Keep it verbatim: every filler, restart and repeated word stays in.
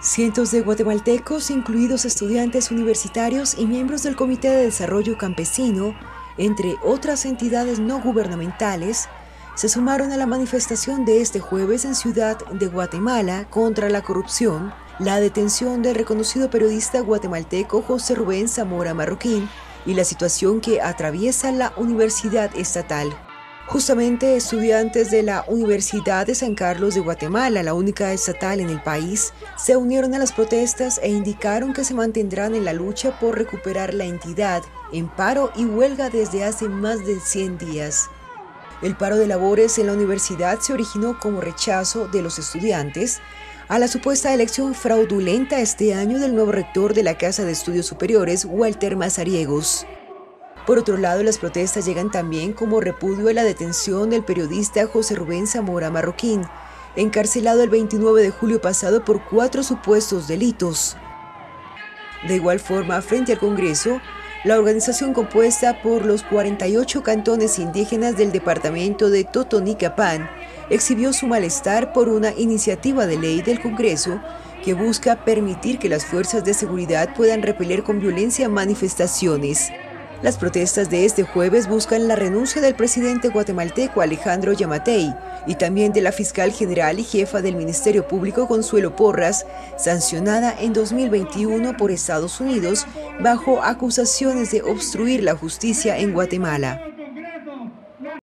Cientos de guatemaltecos, incluidos estudiantes universitarios y miembros del Comité de Desarrollo Campesino, entre otras entidades no gubernamentales, se sumaron a la manifestación de este jueves en Ciudad de Guatemala contra la corrupción, la detención del reconocido periodista guatemalteco José Rubén Zamora Marroquín y la situación que atraviesa la Universidad Estatal. Justamente estudiantes de la Universidad de San Carlos de Guatemala, la única estatal en el país, se unieron a las protestas e indicaron que se mantendrán en la lucha por recuperar la entidad, en paro y huelga desde hace más de cien días. El paro de labores en la universidad se originó como rechazo de los estudiantes a la supuesta elección fraudulenta este año del nuevo rector de la Casa de Estudios Superiores, Walter Mazariegos. Por otro lado, las protestas llegan también como repudio a la detención del periodista José Rubén Zamora Marroquín, encarcelado el veintinueve de julio pasado por cuatro supuestos delitos. De igual forma, frente al Congreso, la organización compuesta por los cuarenta y ocho cantones indígenas del departamento de Totonicapán exhibió su malestar por una iniciativa de ley del Congreso que busca permitir que las fuerzas de seguridad puedan repeler con violencia manifestaciones. Las protestas de este jueves buscan la renuncia del presidente guatemalteco Alejandro Yamatei y también de la fiscal general y jefa del Ministerio Público Consuelo Porras, sancionada en dos mil veintiuno por Estados Unidos bajo acusaciones de obstruir la justicia en Guatemala.